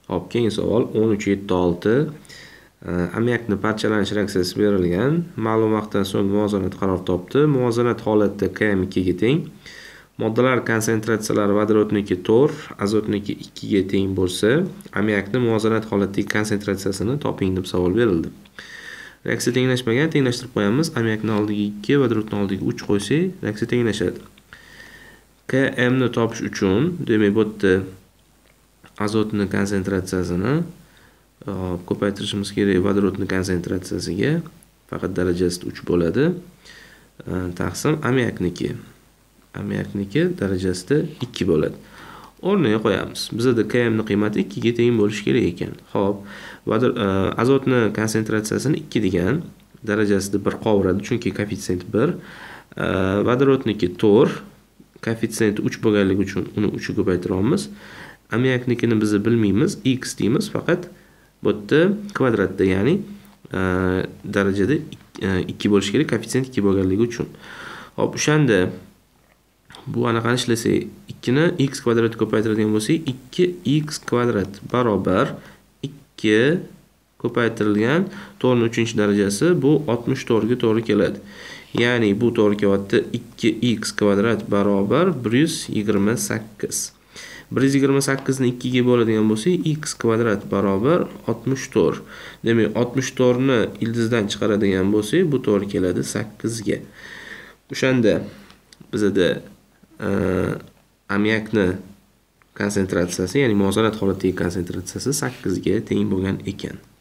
Hop, keyingi savol 13.76. Ammiakni parchalanish reaksiyasi berilgan. Ma'lum vaqtdan so'ng muvozanat qaror topdi. Muvozanat holatda Km2 ga teng. Moddalar konsentratsiyalari vodorodniki 4, azotniki 2 ga teng bo'lsa, ammiakni muvozanat holatdagi konsentratsiyasini toping deb savol berildi. Reaksiya tenglashmagan, tenglashtirib qo'yamiz. Ammiakni oldiga 2, vodorodni oldiga 3 qo'ysak, reaksiya tenglashadi. Km ni topish uchun, demak, bu yerda azotni konsentratsiyasini ko'paytirishimiz kerak vodorodni konsentratsiyasiga. Faqat darajasi 3 bo'ladi. Taqsim ammiakniki. Ammiakniki darajasida 2 bo'ladi. O'rniga qo'yamiz. Bizda Km ni qiymati 2 ga teng bo'lishi kerak ekan. Xo'p, azotni konsentratsiyasini 2 degan darajasida 1 qovuradi, chunki koeffitsient 1. Vodorodniki 4, koeffitsient 3 bo'lganligi uchun uni 3 ga ko'paytiramiz. Ammiaknikini biz bilmaymiz, x deymiz, faqat bu yerda kvadratda, ya'ni darajada 2 bo'lishi kerak, koeffitsient 2 bo'lganligi uchun. Hop, o'shanda bu anaqani ishlasak, 2 ni x kvadratga ko'paytiradigan bo'lsak, 2x kvadrat barobar 2 ko'paytirilgan 4 ni 3-darajasi, bu 64 ga to'g'ri keladi. Ya'ni bu to'g'ri kelyapti. 2x kvadrat barobar 128. 128 ni 2 ga bo'ladigan bo'lsak, x kvadrat barobar 64. Demak, 64 ni ildizdan chiqaradigan bo'lsak, bu to'g'ri keladi 8 ga. O'shanda bizda ammiakni konsentratsiyasi, ya'ni muvozanat holatdagi konsentratsiyasi 8 ga teng bo'lgan ekan.